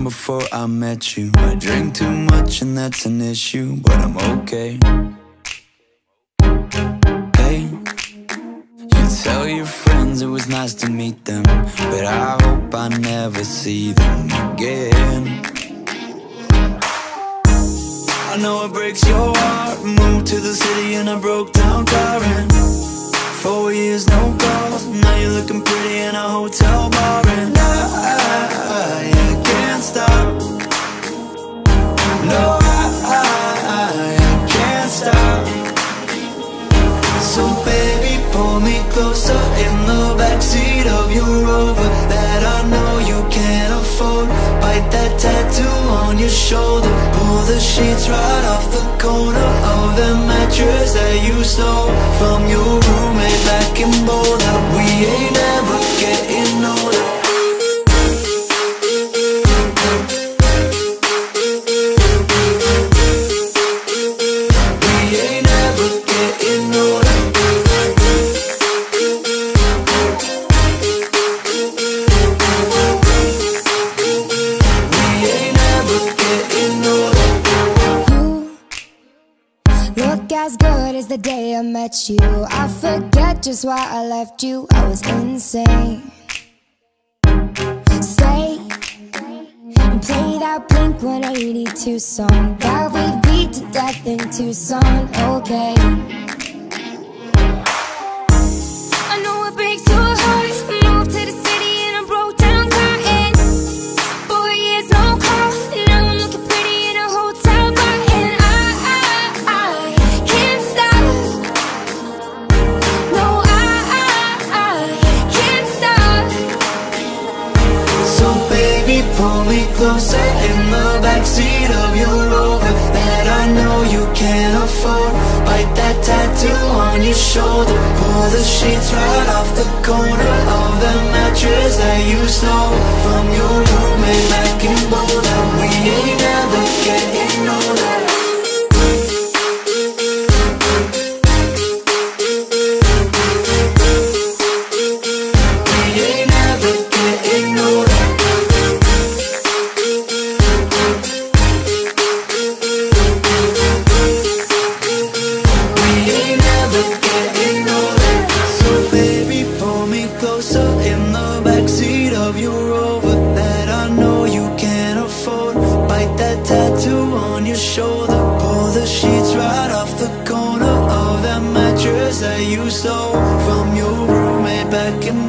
from before I met you. I drink too much and that's an issue, but I'm okay. Hey, you tell your friends it was nice to meet them, but I hope I never see them again. I know it breaks your heart. Moved to the city in a broke down car, and 4 years no calls. Now you're looking pretty in a hotel bar, and I can't stop. No, I can't stop. So baby, pull me closer in the backseat of your Rover that I know you can't afford. Bite that tattoo on your shoulder. Pull the sheets right off the corner of the mattress that you stole from your roommate back in Boulder. We ain't ever getting older. As good as the day I met you, I forget just why I left you. I was insane. Stay and play that Blink-182 song that we beat to death in Tucson. Okay, I know it breaks your heart. Moved to the city in a broke down car, and 4 years no call. Now I'm looking pretty in a hotel bar, and I can't stop. No, I can't stop. So baby, pull me closer in the backseat of your Rover that I know you can't afford. Bite that tattoo on your shoulder. Pull the sheets right off the corner of the mattress that you stole from your roommate back in Boulder. We ain't never getting older. That you stole from your roommate back in